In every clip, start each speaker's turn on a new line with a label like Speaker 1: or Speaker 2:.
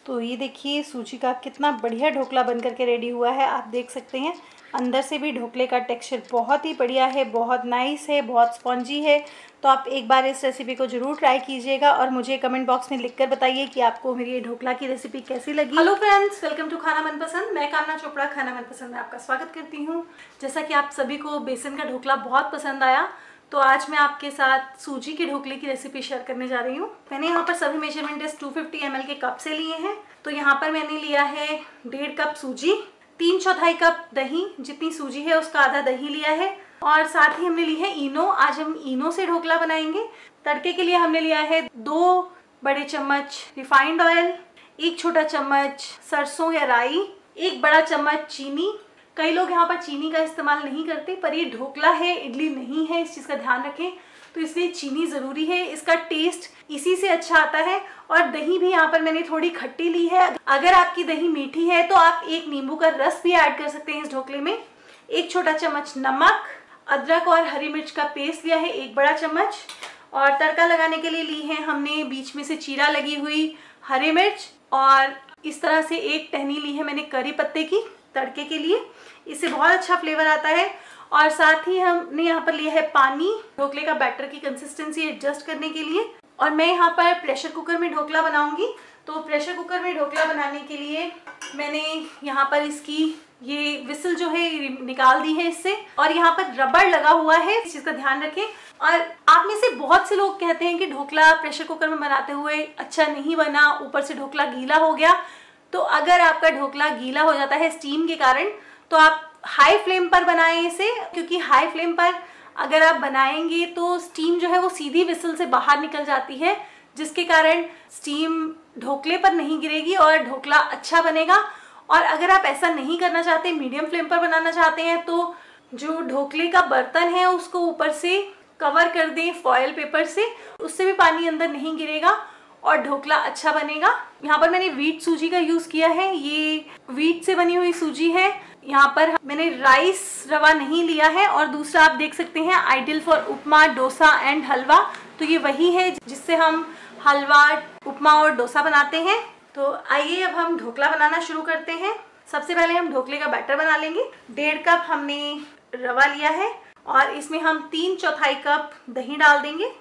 Speaker 1: तो ये देखिए सूजी का कितना बढ़िया ढोकला बन करके रेडी हुआ है। आप देख सकते हैं अंदर से भी ढोकले का टेक्सचर बहुत ही बढ़िया है, बहुत नाइस है, बहुत स्पॉन्जी है। तो आप एक बार इस रेसिपी को ज़रूर ट्राई कीजिएगा और मुझे कमेंट बॉक्स में लिखकर बताइए कि आपको मेरी ये ढोकला की रेसिपी कैसी लगी। हेलो फ्रेंड्स, वेलकम टू खाना मनपसंद। मैं कामना चोपड़ा खाना मनपसंद में आपका स्वागत करती हूँ। जैसा कि आप सभी को बेसन का ढोकला बहुत पसंद आया, तो आज मैं आपके साथ सूजी के ढोकले की रेसिपी शेयर करने जा रही हूँ। मैंने यहाँ पर सभी मेजरमेंट 250 ml के कप से लिए हैं। तो यहाँ पर मैंने लिया है 1.5 कप सूजी, 3/4 कप दही, जितनी सूजी है उसका आधा दही लिया है, और साथ ही हमने ली है इनो। आज हम इनो से ढोकला बनाएंगे। तड़के के लिए हमने लिया है 2 बड़े चम्मच रिफाइंड ऑयल, 1 छोटा चम्मच सरसों या राई, 1 बड़ा चम्मच चीनी। कई लोग यहाँ पर चीनी का इस्तेमाल नहीं करते, पर ये ढोकला है, इडली नहीं है, इस चीज़ का ध्यान रखें। तो इसलिए चीनी ज़रूरी है, इसका टेस्ट इसी से अच्छा आता है। और दही भी यहाँ पर मैंने थोड़ी खट्टी ली है। अगर आपकी दही मीठी है तो आप 1 नींबू का रस भी ऐड कर सकते हैं इस ढोकले में। 1 छोटा चम्मच नमक, अदरक और हरी मिर्च का पेस्ट लिया है 1 बड़ा चम्मच, और तड़का लगाने के लिए ली है हमने बीच में से चीरा लगी हुई हरी मिर्च, और इस तरह से 1 टहनी ली है मैंने करी पत्ते की तड़के के लिए। इससे बहुत अच्छा फ्लेवर आता है। और साथ ही हमने यहाँ पर लिया है पानी, ढोकले का बैटर की कंसिस्टेंसी एडजस्ट करने के लिए। और मैं यहाँ पर प्रेशर कुकर में ढोकला बनाऊंगी। तो प्रेशर कुकर में ढोकला बनाने के लिए मैंने यहाँ पर इसकी ये विसल जो है निकाल दी है इससे, और यहाँ पर रबड़ लगा हुआ है, इस चीज़ का ध्यान रखें। और आप में से बहुत से लोग कहते हैं कि ढोकला प्रेशर कुकर में बनाते हुए अच्छा नहीं बना, ऊपर से ढोकला गीला हो गया। तो अगर आपका ढोकला गीला हो जाता है स्टीम के कारण, तो आप हाई फ्लेम पर बनाएं इसे, क्योंकि हाई फ्लेम पर अगर आप बनाएंगे तो स्टीम जो है वो सीधी विसल से बाहर निकल जाती है, जिसके कारण स्टीम ढोकले पर नहीं गिरेगी और ढोकला अच्छा बनेगा। और अगर आप ऐसा नहीं करना चाहते, मीडियम फ्लेम पर बनाना चाहते हैं, तो जो ढोकले का बर्तन है उसको ऊपर से कवर कर दें फॉयल पेपर से, उससे भी पानी अंदर नहीं गिरेगा और ढोकला अच्छा बनेगा। यहाँ पर मैंने व्हीट सूजी का यूज़ किया है, ये व्हीट से बनी हुई सूजी है। यहाँ पर मैंने राइस रवा नहीं लिया है। और दूसरा आप देख सकते हैं ideal for upma, dosa and halwa, तो ये वही है जिससे हम हलवा, उपमा और डोसा बनाते हैं। तो आइए अब हम ढोकला बनाना शुरू करते हैं। सबसे पहले हम ढोकले का बैटर बना लेंगे। 1.5 कप हमने रवा लिया है और इसमें हम 3/4 कप दही डाल देंगे।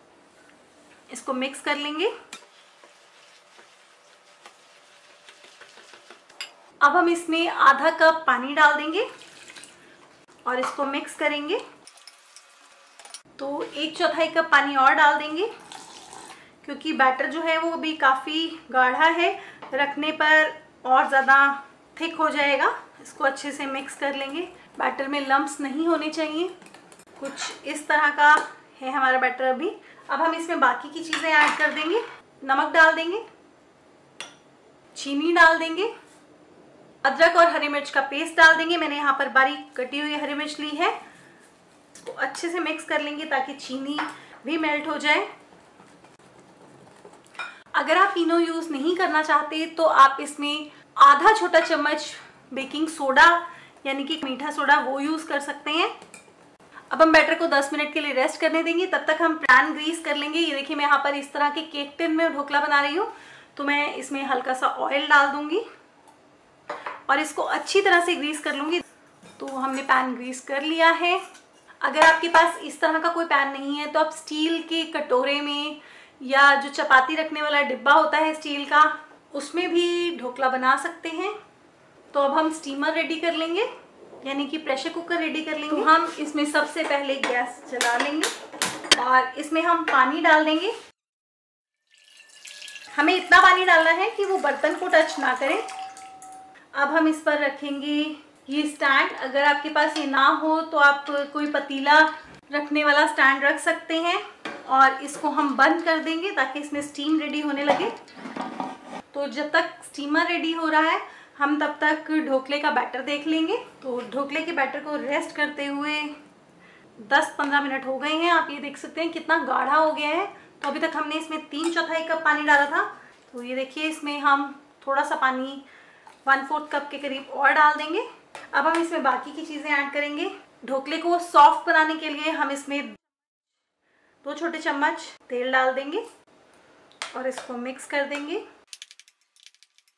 Speaker 1: इसको मिक्स कर लेंगे। अब हम इसमें आधा कप पानी डाल देंगे और इसको मिक्स करेंगे। तो 1/4 कप पानी और डाल देंगे, क्योंकि बैटर जो है वो अभी काफ़ी गाढ़ा है, रखने पर और ज़्यादा थिक हो जाएगा। इसको अच्छे से मिक्स कर लेंगे। बैटर में लम्प्स नहीं होने चाहिए। कुछ इस तरह का है हमारा बैटर अभी। अब हम इसमें बाकी की चीज़ें ऐड कर देंगे। नमक डाल देंगे, चीनी डाल देंगे, अदरक और हरी मिर्च का पेस्ट डाल देंगे। मैंने यहाँ पर बारीक कटी हुई हरी मिर्च ली है। इसको अच्छे से मिक्स कर लेंगे ताकि चीनी भी मेल्ट हो जाए। अगर आप इनो यूज़ नहीं करना चाहते तो आप इसमें आधा छोटा चम्मच बेकिंग सोडा यानी कि मीठा सोडा वो यूज़ कर सकते हैं। अब हम बैटर को 10 मिनट के लिए रेस्ट करने देंगे। तब तक हम पैन ग्रीस कर लेंगे। ये देखिए मैं यहाँ पर इस तरह के केक टिन में ढोकला बना रही हूँ, तो मैं इसमें हल्का सा ऑयल डाल दूंगी और इसको अच्छी तरह से ग्रीस कर लूँगी। तो हमने पैन ग्रीस कर लिया है। अगर आपके पास इस तरह का कोई पैन नहीं है तो आप स्टील के कटोरे में या जो चपाती रखने वाला डिब्बा होता है स्टील का, उसमें भी ढोकला बना सकते हैं। तो अब हम स्टीमर रेडी कर लेंगे, यानी कि प्रेशर कुकर रेडी कर लेंगे। तो हम इसमें सबसे पहले गैस जला लेंगे और इसमें हम पानी डाल देंगे। हमें इतना पानी डालना है कि वो बर्तन को टच ना करे। अब हम इस पर रखेंगे ये स्टैंड। अगर आपके पास ये ना हो तो आप कोई पतीला रखने वाला स्टैंड रख सकते हैं, और इसको हम बंद कर देंगे ताकि इसमें स्टीम रेडी होने लगे। तो जब तक स्टीमर रेडी हो रहा है हम तब तक ढोकले का बैटर देख लेंगे। तो ढोकले के बैटर को रेस्ट करते हुए 10-15 मिनट हो गए हैं। आप ये देख सकते हैं कितना गाढ़ा हो गया है। तो अभी तक हमने इसमें 3/4 कप पानी डाला था। तो ये देखिए इसमें हम थोड़ा सा पानी 1/4 कप के करीब और डाल देंगे। अब हम इसमें बाकी की चीज़ें ऐड करेंगे। ढोकले को सॉफ्ट बनाने के लिए हम इसमें 2 छोटे चम्मच तेल डाल देंगे और इसको मिक्स कर देंगे।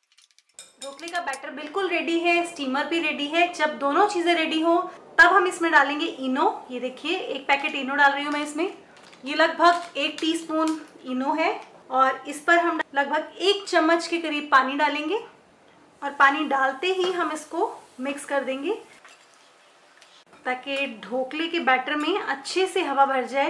Speaker 1: ढोकले का बैटर बिल्कुल रेडी है, स्टीमर भी रेडी है। जब दोनों चीज़ें रेडी हो तब हम इसमें डालेंगे इनो। ये देखिए, एक पैकेट इनो डाल रही हूँ मैं इसमें। ये लगभग 1 टीस्पून इनो है और इस पर हम लगभग 1 चम्मच के करीब पानी डालेंगे और पानी डालते ही हम इसको मिक्स कर देंगे ताकि ढोकले के बैटर में अच्छे से हवा भर जाए।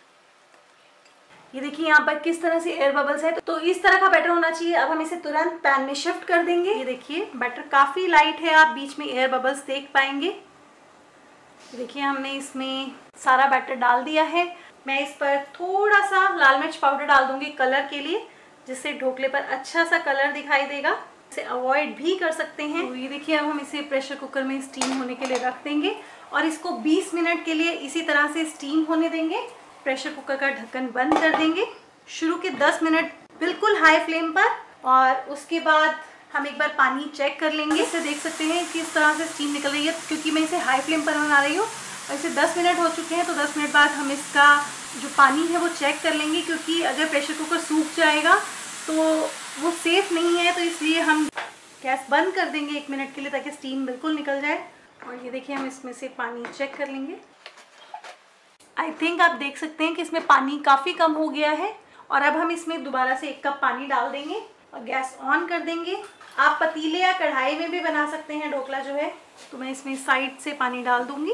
Speaker 1: ये देखिए यहाँ पर किस तरह से एयर बबल्स है, तो इस तरह का बैटर होना चाहिए। अब हम इसे तुरंत पैन में शिफ्ट कर देंगे। ये देखिए बैटर काफ़ी लाइट है, आप बीच में एयर बबल्स देख पाएंगे। देखिए हमने इसमें सारा बैटर डाल दिया है। मैं इस पर थोड़ा सा लाल मिर्च पाउडर डाल दूंगी कलर के लिए, जिससे ढोकले पर अच्छा सा कलर दिखाई देगा। इसे अवॉइड भी कर सकते हैं। तो ये देखिए अब हम इसे प्रेशर कुकर में स्टीम होने के लिए रख देंगे और इसको 20 मिनट के लिए इसी तरह से स्टीम होने देंगे। प्रेशर कुकर का ढक्कन बंद कर देंगे। शुरू के 10 मिनट बिल्कुल हाई फ्लेम पर और उसके बाद हम एक बार पानी चेक कर लेंगे। इसे देख सकते हैं किस तरह से स्टीम निकल रही है, क्योंकि मैं इसे हाई फ्लेम पर बना रही हूँ। और इसे 10 मिनट हो चुके हैं, तो 10 मिनट बाद हम इसका जो पानी है वो चेक कर लेंगे, क्योंकि अगर प्रेशर कुकर सूख जाएगा तो वो सेफ़ नहीं है। तो इसलिए हम गैस बंद कर देंगे 1 मिनट के लिए ताकि स्टीम बिल्कुल निकल जाए। और ये देखिए हम इसमें से पानी चेक कर लेंगे। आई थिंक आप देख सकते हैं कि इसमें पानी काफ़ी कम हो गया है। और अब हम इसमें दोबारा से 1 कप पानी डाल देंगे और गैस ऑन कर देंगे। आप पतीले या कढ़ाई में भी बना सकते हैं ढोकला जो है। तो मैं इसमें साइड से पानी डाल दूंगी।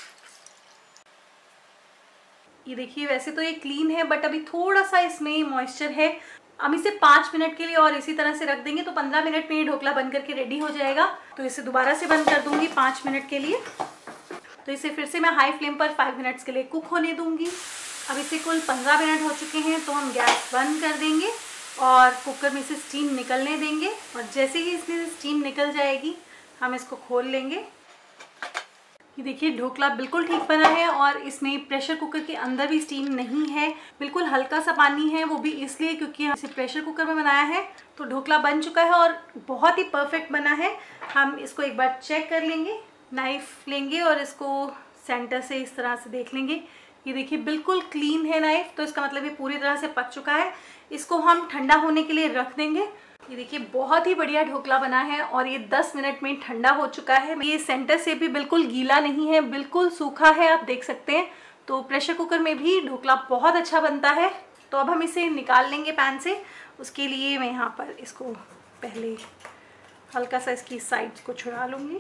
Speaker 1: ये देखिए वैसे तो ये क्लीन है, बट अभी थोड़ा सा इसमें मॉइस्चर है। हम इसे 5 मिनट के लिए और इसी तरह से रख देंगे, तो 15 मिनट में ये ढोकला बन करके रेडी हो जाएगा। तो इसे दोबारा से बंद कर दूंगी 5 मिनट के लिए। तो इसे फिर से मैं हाई फ्लेम पर 5 मिनट्स के लिए कुक होने दूंगी। अब इसे कुल 15 मिनट हो चुके हैं, तो हम गैस बंद कर देंगे और कुकर में से स्टीम निकलने देंगे। और जैसे ही इसमें से स्टीम निकल जाएगी हम इसको खोल लेंगे। ये देखिए ढोकला बिल्कुल ठीक बना है और इसमें प्रेशर कुकर के अंदर भी स्टीम नहीं है। बिल्कुल हल्का सा पानी है, वो भी इसलिए क्योंकि हम इसे प्रेशर कुकर में बनाया है। तो ढोकला बन चुका है और बहुत ही परफेक्ट बना है। हम इसको एक बार चेक कर लेंगे। नाइफ़ लेंगे और इसको सेंटर से इस तरह से देख लेंगे। ये देखिए बिल्कुल क्लीन है नाइफ़, तो इसका मतलब ये पूरी तरह से पक चुका है। इसको हम ठंडा होने के लिए रख देंगे। ये देखिए बहुत ही बढ़िया ढोकला बना है और ये 10 मिनट में ठंडा हो चुका है। ये सेंटर से भी बिल्कुल गीला नहीं है, बिल्कुल सूखा है, आप देख सकते हैं। तो प्रेशर कुकर में भी ढोकला बहुत अच्छा बनता है। तो अब हम इसे निकाल लेंगे पैन से। उसके लिए मैं यहाँ पर इसको पहले हल्का सा इसकी साइड को छुड़ा लूँगी।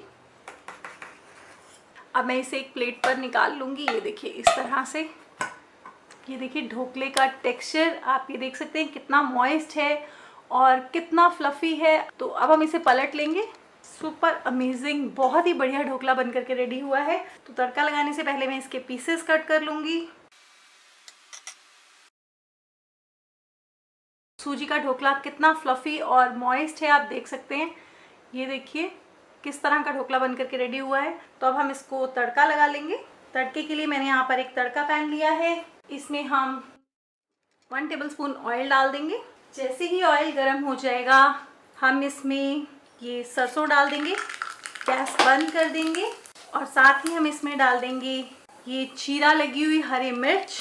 Speaker 1: अब मैं इसे एक प्लेट पर निकाल लूँगी। ये देखिए इस तरह से। ये देखिए ढोकले का टेक्सचर आप ये देख सकते हैं कितना मॉइस्ट है और कितना फ्लफ़ी है। तो अब हम इसे पलट लेंगे। सुपर अमेजिंग, बहुत ही बढ़िया ढोकला बन करके रेडी हुआ है। तो तड़का लगाने से पहले मैं इसके पीसेस कट कर लूँगी। सूजी का ढोकला कितना फ्लफ़ी और मॉइस्ट है, आप देख सकते हैं। ये देखिए किस तरह का ढोकला बन करके रेडी हुआ है। तो अब हम इसको तड़का लगा लेंगे। तड़के के लिए मैंने यहाँ पर एक तड़का पैन लिया है। इसमें हम 1 टेबलस्पून ऑयल डाल देंगे। जैसे ही ऑयल गर्म हो जाएगा हम इसमें ये सरसों डाल देंगे। गैस बंद कर देंगे और साथ ही हम इसमें डाल देंगे ये चीरा लगी हुई हरी मिर्च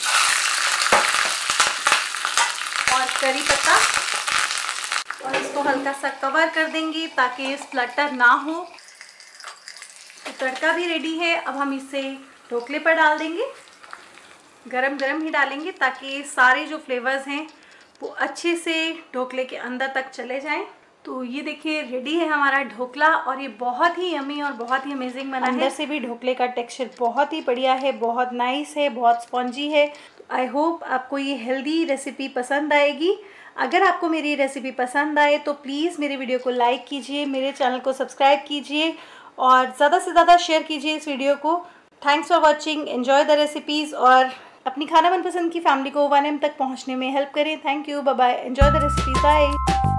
Speaker 1: और करी पत्ता और इसको हल्का सा कवर कर देंगे ताकि स्प्लटर ना हो। तो तड़का भी रेडी है। अब हम इसे ढोकले पर डाल देंगे। गरम गरम ही डालेंगे ताकि सारे जो फ्लेवर्स हैं वो अच्छे से ढोकले के अंदर तक चले जाएं। तो ये देखिए रेडी है हमारा ढोकला और ये बहुत ही यमी और बहुत ही अमेजिंग बना है। अंदर से भी ढोकले का टेक्सचर बहुत ही बढ़िया है, बहुत नाइस है, बहुत स्पॉन्जी है। तो आई होप आपको ये हेल्दी रेसिपी पसंद आएगी। अगर आपको मेरी रेसिपी पसंद आए तो प्लीज़ मेरे वीडियो को लाइक कीजिए, मेरे चैनल को सब्सक्राइब कीजिए और ज़्यादा से ज़्यादा शेयर कीजिए इस वीडियो को। Thanks for watching, enjoy the recipes और अपनी खाना मनपसंद की फैमिली को 1M तक पहुंचने में हेल्प करें। Thank you, bye bye, enjoy the recipes, bye.